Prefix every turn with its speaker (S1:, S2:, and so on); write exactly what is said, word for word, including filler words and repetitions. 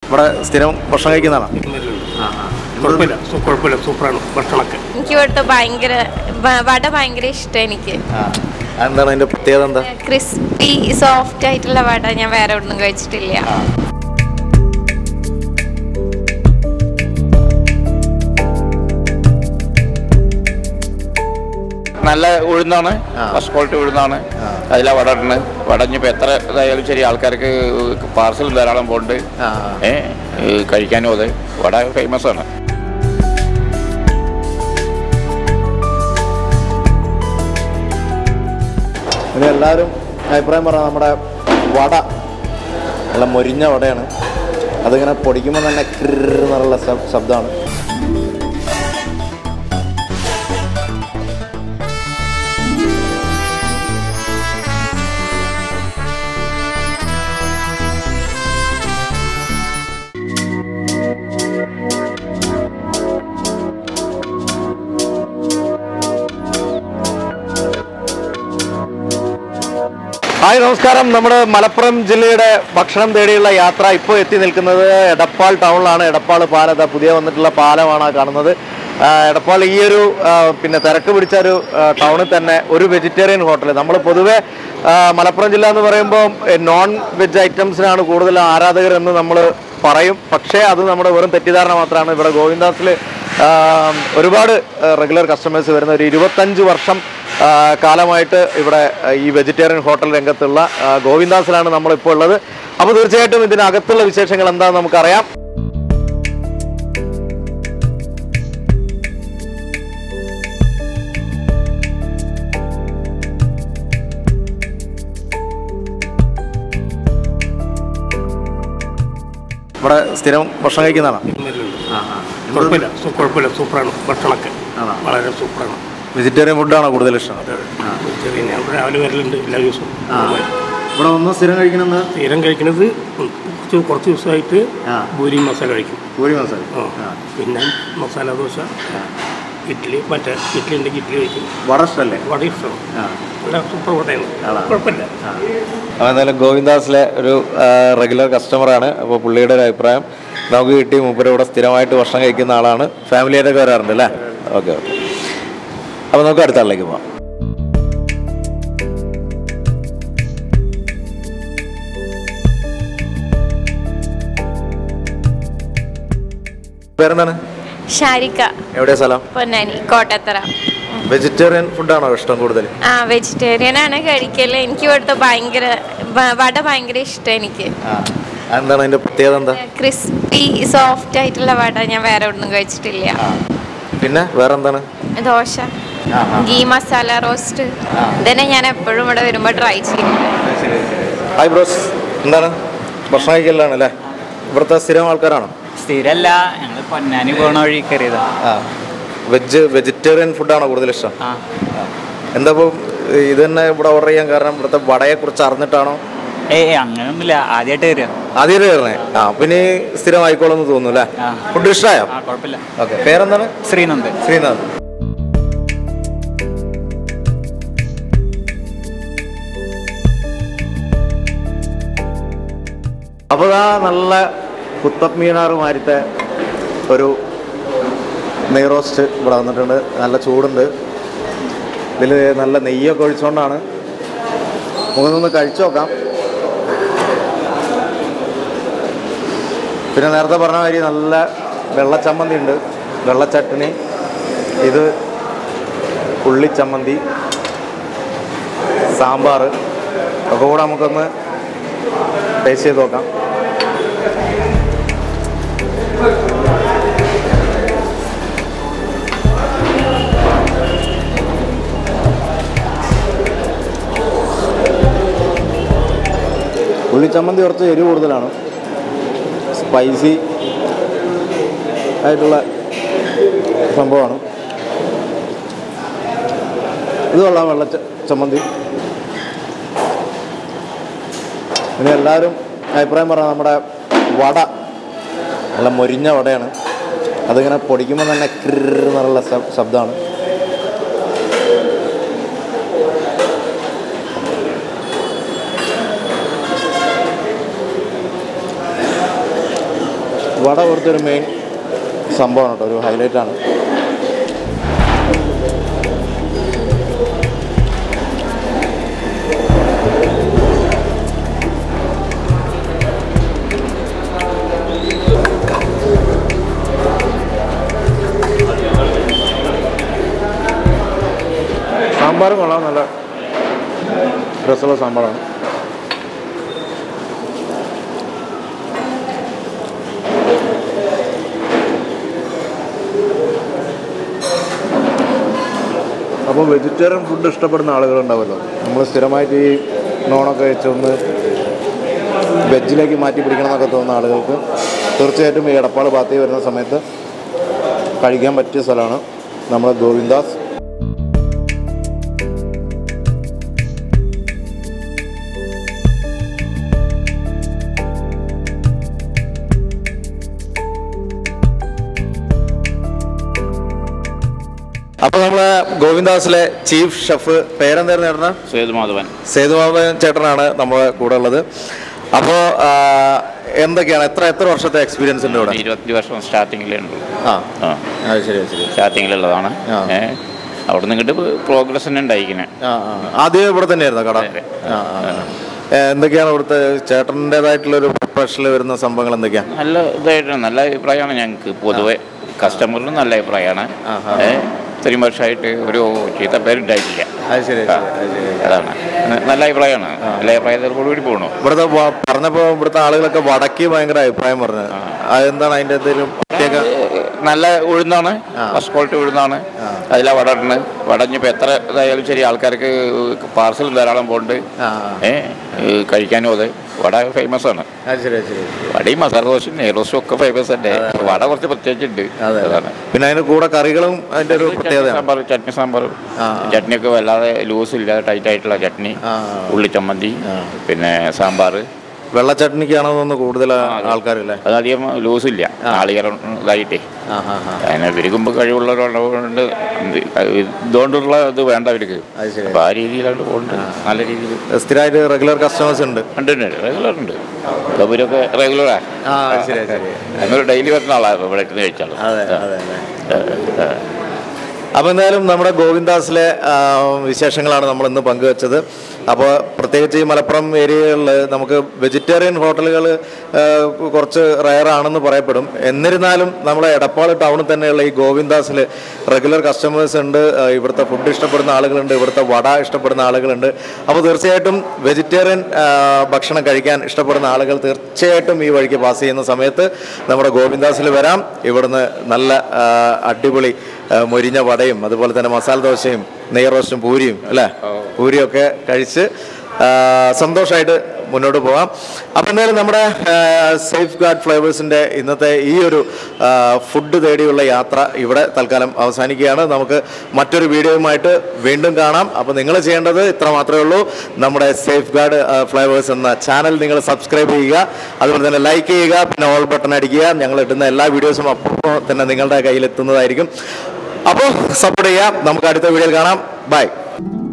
S1: ഇവിടെ സ്ഥിരം ഭക്ഷണം കഴിക്കുന്നതാണ്.
S2: കുഴപ്പമില്ല, സൂപ്പറാണ് ഭക്ഷണമൊക്കെ.
S3: എനിക്ക് ഇവിടുത്തെ ഭയങ്കര വട ഭയങ്കര ഇഷ്ടം. എനിക്ക്
S1: എന്താണ് അതിന്റെ പ്രത്യേകത? എന്താ?
S3: ക്രിസ്പി സോഫ്റ്റ് ആയിട്ടുള്ള വട ഞാൻ വേറെ ഒന്നും കഴിച്ചിട്ടില്ല.
S4: നല്ല ഉഴുന്നാണ്, ഫസ്റ്റ് ക്വാളിറ്റി ഉഴുന്നാണ്. അതിലാ വട ഇടുന്നത്. വടഞ്ഞിപ്പോൾ എത്ര ഇതായാലും ശരി, ആൾക്കാർക്ക് പാർസൽ ധാരാളം പോകുന്നുണ്ട്. ഏഹ് കഴിക്കാനും അതെ, വട ഫേമസ് ആണ്.
S1: ഇനി എല്ലാവരും അഭിപ്രായം പറഞ്ഞാൽ നമ്മുടെ വട നല്ല മൊരിഞ്ഞ വടയാണ്. അതിങ്ങനെ പൊടിക്കുമ്പോൾ തന്നെ കിറുന്നുള്ള ശബ്ദമാണ്. ഹായ്, നമസ്കാരം. നമ്മുടെ മലപ്പുറം ജില്ലയുടെ ഭക്ഷണം തേടിയുള്ള യാത്ര ഇപ്പോൾ എത്തി നിൽക്കുന്നത് എടപ്പാൾ ടൗണിലാണ്. എടപ്പാൾ പാലം, പുതിയ വന്നിട്ടുള്ള പാലമാണ് കാണുന്നത്. എടപ്പാൾ ഈ ഒരു പിന്നെ തിരക്ക് പിടിച്ച ഒരു ടൗണിൽ തന്നെ ഒരു വെജിറ്റേറിയൻ ഹോട്ടൽ. നമ്മൾ പൊതുവെ മലപ്പുറം ജില്ല എന്ന് പറയുമ്പോൾ നോൺ വെജ് ഐറ്റംസിനാണ് കൂടുതൽ ആരാധകർ എന്ന് നമ്മൾ പറയും. പക്ഷേ അത് നമ്മുടെ വെറും തെറ്റിദ്ധാരണ മാത്രമാണ്. ഇവിടെ ഗോവിന്ദാസിൽ ഒരുപാട് റെഗുലർ കസ്റ്റമേഴ്സ് വരുന്ന ഒരു ഇരുപത്തഞ്ച് വർഷം കാലമായിട്ട് ഇവിടെ ഈ വെജിറ്റേറിയൻ ഹോട്ടൽ രംഗത്തുള്ള ഗോവിന്ദാസിലാണ് നമ്മളിപ്പോൾ ഉള്ളത്. അപ്പോൾ തീർച്ചയായിട്ടും ഇതിനകത്തുള്ള വിശേഷങ്ങൾ എന്താണെന്ന് നമുക്കറിയാം. ഇവിടെ സ്ഥിരം ഭക്ഷണം കഴിക്കുന്നതാണ്.
S2: കുഴപ്പമില്ല, കുഴപ്പമില്ല, സൂപ്പറാണ് ഭക്ഷണമൊക്കെ. വളരെ സൂപ്പറാണ്.
S1: വെജിറ്റേറിയൻ ഫുഡാണോ കൂടുതൽ ഇഷ്ടം?
S2: വെജിറ്റേറിയൻ ഞാൻ രാവിലെ വരലുണ്ട് എല്ലാ ദിവസവും.
S1: ഇവിടെ ഒന്ന് സ്ഥിരം കഴിക്കണമെന്ന്
S2: സ്ഥിരം കഴിക്കുന്നത് കുറച്ച് കുറച്ച് ദിവസമായിട്ട് പൂരി മസാല കഴിക്കും.
S1: പൂരി മസാല,
S2: പിന്നെ മസാല ദോശ, ഇഡ്ഡലി, മറ്റേ ഇഡ്ഡലി ഉണ്ടെങ്കിൽ ഇഡ്ഡലി കഴിക്കും.
S1: വട ഇഷ്ടമല്ലേ?
S2: വട ഇഷ്ടമാണ്. നല്ല സൂപ്പർ വടയാണ്, കുഴപ്പമില്ല.
S1: എന്തായാലും ഗോവിന്ദാസിലെ ഒരു റെഗുലർ കസ്റ്റമറാണ്. അപ്പോൾ പുള്ളിയുടെ ഒരു അഭിപ്രായം നമുക്ക് കിട്ടി. മൂപ്പര് ഇവിടെ സ്ഥിരമായിട്ട് ഭക്ഷണം കഴിക്കുന്ന ആളാണ്. ഫാമിലിയായിട്ടൊക്കെ വരാറുണ്ട് അല്ലേ? Okay okay. അപ്പോൾ നമുക്ക് അടുത്ത ആളിലേക്ക് പോവാം. പേരെന്താണ്?
S3: ഷാരിക.
S1: എവിടെയാ സ്ഥലം?
S3: പൊന്നാനി, കോട്ടത്തറ.
S1: വെജിറ്റേറിയൻ ഫുഡാണോ ഇഷ്ടം കൂടുതൽ?
S3: ആ, വെജിറ്റേറിയൻ ആണ് കഴിക്കല്. എനിക്ക് ഇവിടുത്തെ ഭയങ്കര വട ഭയങ്കര ഇഷ്ടം. എനിക്ക്
S1: എന്താണ് അതിന്റെ പ്രത്യേകത? എന്താ?
S3: ക്രിസ്പി സോഫ്റ്റ് ആയിട്ടുള്ള വട ഞാൻ വേറെ ഒന്നും കഴിച്ചിട്ടില്ല.
S1: പിന്നെ വേറെ എന്താണ്?
S3: ദോശ, ഗീ മസാല റോസ്റ്റ്, ഇതന്നെ ഞാൻ എപ്പോഴും ഇവിടെ വരുമ്പോൾ ട്രൈ ചെയ്യുന്നത്.
S1: ഹായ് ബ്രോസ്, എന്താണ് ഭക്ഷണം കഴിക്കലാണ് അല്ലേ? ഇവിടുത്തെ സ്ഥിരം ആൾക്കാരാണോ?
S5: സ്ഥിരല്ല, ഞങ്ങൾ പൊന്നാനി പോണ വഴി കയറിയതാ.
S1: വെജ് വെജിറ്റേറിയൻ ഫുഡാണോ കൂടുതൽ ഇഷ്ടം? എന്താ ഇപ്പോൾ ഇത് തന്നെ ഇവിടെ ഓർഡർ ചെയ്യാൻ കാരണം ഇവിടുത്തെ വടയെ കുറിച്ച് അറിഞ്ഞിട്ടാണോ?
S5: ഏയ് അങ്ങനെയൊന്നുമില്ല, ആദ്യമായിട്ട് കയറിയ.
S1: ആദ്യമായിട്ട് കയറണേ? ആ, പിന്നെ സ്ഥിരമായിക്കോളെന്ന് തോന്നുന്നു അല്ലേ? ഫുഡ് ഇഷ്ടമായോ?
S5: കുഴപ്പമില്ല.
S1: ഓക്കെ. പേരെന്താണ്?
S5: ശ്രീനന്ദ്.
S1: ശ്രീനാഥ്. അപ്പോൾ ആ നല്ല കുത്തബ് മീനാർ മാരിത്തെ ഒരു നെയ് റോസ്റ്റ് ഇവിടെ വന്നിട്ടുണ്ട്. നല്ല ചൂടുണ്ട്. ഇതിൽ നല്ല നെയ്യൊക്കെ ഒഴിച്ചുകൊണ്ടാണ്. നമുക്കൊന്ന് കഴിച്ചു നോക്കാം. പിന്നെ നേരത്തെ പറഞ്ഞ മാതിരി നല്ല വെള്ളച്ചമ്മന്തി ഉണ്ട്, വെള്ളച്ചട്ടണി, ഇത് ഉള്ളിച്ചമ്മന്തി, സാമ്പാർ ഒക്കെ കൂടെ നമുക്കൊന്ന് ടേസ്റ്റ് ചെയ്ത് നോക്കാം. ഉള്ളിച്ചമ്മന്തി കുറച്ച് എരിവ് കൂടുതലാണ്, സ്പൈസി ആയിട്ടുള്ള സംഭവമാണ്. ഇത് കൊള്ളാം, വെള്ള ചമ്മന്തി. ഇനി എല്ലാവരും അഭിപ്രായം പറഞ്ഞാൽ നമ്മുടെ വട നല്ല മൊരിഞ്ഞ വടയാണ്. അതിങ്ങനെ പൊടിക്കുമ്പോൾ തന്നെ കിറുന്നുള്ള ശബ്ദമാണ്. വട ഇവിടുത്തെ ഒരു മെയിൻ സംഭവമാണ് കേട്ടോ, ഒരു ഹൈലൈറ്റാണ്. സാമ്പാർ കൊള്ളാം, നല്ല രസമുള്ള സാമ്പാറാണ്. അപ്പോൾ വെജിറ്റേറിയൻ ഫുഡ് ഇഷ്ടപ്പെടുന്ന ആളുകളുണ്ടാവുമല്ലോ, നമ്മൾ സ്ഥിരമായിട്ട് ഈ നോണൊക്കെ വെച്ചൊന്ന് വെജിലേക്ക് മാറ്റി പിടിക്കണം എന്നൊക്കെ തോന്നുന്ന ആളുകൾക്ക് തീർച്ചയായിട്ടും ഈ എടപ്പാൾ ഭാഗത്തേക്ക് വരുന്ന സമയത്ത് കഴിക്കാൻ പറ്റിയ സ്ഥലമാണ് നമ്മുടെ ഗോവിന്ദാസ്. അപ്പോൾ നമ്മളെ ഗോവിന്ദാസിലെ ചീഫ് ഷെഫ് പേരെന്തായിരുന്നു ചേട്ടനാ?
S4: സേതുമാധവൻ.
S1: സേതുമാധവൻ ചേട്ടനാണ് നമ്മുടെ കൂടെ ഉള്ളത്. അപ്പോൾ എന്തൊക്കെയാണ്, എത്ര എത്ര വർഷത്തെ എക്സ്പീരിയൻസ് ഉണ്ട് ഇവിടെ?
S4: ഇരുപത്തി വർഷം സ്റ്റാർട്ടിങ്ങിലേ ഉള്ളൂ.
S1: ആ ആ ശരി ശരി
S4: സ്റ്റാർട്ടിങ്ങിലുള്ളതാണ്. അവിടെ നിന്നിട്ട് പ്രോഗ്രസ് തന്നെ ഉണ്ടായിരിക്കണേ.
S1: ആദ്യം ഇവിടെ തന്നെയായിരുന്നു കട? എന്തൊക്കെയാണ് ഇവിടുത്തെ ചേട്ടൻ്റെതായിട്ടുള്ളൊരു പ്രൊഫഷനിൽ വരുന്ന സംഭവങ്ങൾ എന്തൊക്കെയാണ്?
S4: നല്ല ഇതായിട്ടാണ്, നല്ല അഭിപ്രായമാണ് ഞങ്ങൾക്ക് പൊതുവെ. കസ്റ്റമറിനും നല്ല അഭിപ്രായമാണ്. ഇത്രയും വർഷമായിട്ട് ഒരു ചീത്ത പേരുണ്ടായിട്ടില്ല. അതാണ് നല്ല അഭിപ്രായമാണ്. നല്ല അഭിപ്രായത്തോടു കൂടി പോകണു.
S1: ഇവിടുത്തെ പറഞ്ഞപ്പോൾ ഇവിടുത്തെ ആളുകളൊക്കെ വടക്ക് ഭയങ്കര അഭിപ്രായം പറഞ്ഞത്, അതെന്താണ് അതിൻ്റെ എന്തെങ്കിലും പ്രത്യേക?
S4: നല്ല ഉഴുന്നാണ്, ഫസ്റ്റ് ക്വാളിറ്റി ഉഴുന്നാണ്. അതിലാ വട ഇടുന്നത്. വടഞ്ഞിപ്പോൾ എത്ര ഇതായാലും ശരി ആൾക്കാർക്ക് പാർസൽ ധാരാളം പോകുന്നുണ്ട്. ഏഹ് കഴിക്കാനും അതെ വട ഫേമസ് ആണ്. വടയും മസാല ദോശയും നെയ്റോസും ഒക്കെ ഫേമസ് തന്നെ. വട കുറച്ച് പ്രത്യേകിച്ചുണ്ട്. അതാണ്.
S1: പിന്നെ അതിന് കൂടെ കറികളും അതിൻ്റെ ഒരു പ്രത്യേകത,
S4: സാമ്പാർ, ചട്നി സാമ്പാർ. ചട്നിയൊക്കെ വല്ലാതെ ലൂസ് ഇല്ലാതെ ടൈറ്റ് ആയിട്ടുള്ള ചട്നി, ഉള്ളി ചമ്മന്തി, പിന്നെ സാമ്പാർ.
S1: വെള്ള ചട്നിക്കാണെന്ന് കൂടുതൽ ആൾക്കാരില്ലേ?
S4: അതധികം ലൂസ് ഇല്ല, നാളികേരം ഇതായിട്ടേ. അതിനെ വിരുകുമ്പോൾ കഴിവുള്ളവരുണ്ട്. ഇതുകൊണ്ടുള്ള ഇത് വേണ്ട അവർക്ക്. അപ്പോൾ ആ രീതിയിലാണ് പോകുന്നുണ്ട്. നല്ല രീതിയിൽ
S1: സ്ഥിരമായിട്ട് റെഗുലർ കസ്റ്റമേഴ്സ് ഉണ്ട്.
S4: ഉണ്ട് ഉണ്ട് റെഗുലർ ഉണ്ട്. അവരൊക്കെ റെഗുലറാ. അങ്ങനെ ഡെയിലി വരുന്ന ആളാണ് ഇവിടെ ഇട്ട് കഴിച്ചാൽ.
S1: അപ്പോൾ എന്തായാലും നമ്മുടെ ഗോവിന്ദാസിലെ വിശേഷങ്ങളാണ് നമ്മളിന്ന് പങ്കുവച്ചത്. അപ്പോൾ പ്രത്യേകിച്ച് ഈ മലപ്പുറം ഏരിയകളിൽ നമുക്ക് വെജിറ്റേറിയൻ ഹോട്ടലുകൾ കുറച്ച് റയറാണെന്ന് പറയപ്പെടും. എന്നിരുന്നാലും നമ്മളെ എടപ്പാൾ ടൗണിൽ തന്നെയുള്ള ഈ ഗോവിന്ദാസിൽ റെഗുലർ കസ്റ്റമേഴ്സ് ഉണ്ട്. ഇവിടുത്തെ ഫുഡ് ഇഷ്ടപ്പെടുന്ന ആളുകളുണ്ട്, ഇവിടുത്തെ വട ഇഷ്ടപ്പെടുന്ന ആളുകളുണ്ട്. അപ്പോൾ തീർച്ചയായിട്ടും വെജിറ്റേറിയൻ ഭക്ഷണം കഴിക്കാൻ ഇഷ്ടപ്പെടുന്ന ആളുകൾ തീർച്ചയായിട്ടും ഈ വഴിക്ക് പാസ് ചെയ്യുന്ന സമയത്ത് നമ്മുടെ ഗോവിന്ദാസിൽ വരാം. ഇവിടുന്ന് നല്ല അടിപൊളി മൊരിഞ്ഞ വടയും അതുപോലെ തന്നെ മസാല ദോശയും നെയ് റോസ്റ്റും പൂരിയും അല്ലേ, പൂരിയൊക്കെ കഴിച്ച് സന്തോഷമായിട്ട് മുന്നോട്ട് പോകാം. അപ്പോൾ എന്തായാലും നമ്മുടെ സേഫ് ഗാർഡ് ഫ്ലേവേഴ്സിൻ്റെ ഇന്നത്തെ ഈ ഒരു ഫുഡ് തേടിയുള്ള യാത്ര ഇവിടെ തൽക്കാലം അവസാനിക്കുകയാണ്. നമുക്ക് മറ്റൊരു വീഡിയോയുമായിട്ട് വീണ്ടും കാണാം. അപ്പോൾ നിങ്ങൾ ചെയ്യേണ്ടത് ഇത്ര മാത്രമേ ഉള്ളൂ. നമ്മുടെ സേഫ് ഗാർഡ് ഫ്ലേവേഴ്സ് എന്ന ചാനൽ നിങ്ങൾ സബ്സ്ക്രൈബ് ചെയ്യുക, അതുപോലെ തന്നെ ലൈക്ക് ചെയ്യുക, പിന്നെ ഓൾ ബട്ടൺ അടിക്കുക. ഞങ്ങൾ ഇടുന്ന എല്ലാ വീഡിയോസും അപ്പോൾ തന്നെ നിങ്ങളുടെ കയ്യിലെത്തുന്നതായിരിക്കും. അപ്പോൾ സപ്പോർട്ട് ചെയ്യാം. നമുക്ക് അടുത്ത വീഡിയോയിൽ കാണാം. ബൈ.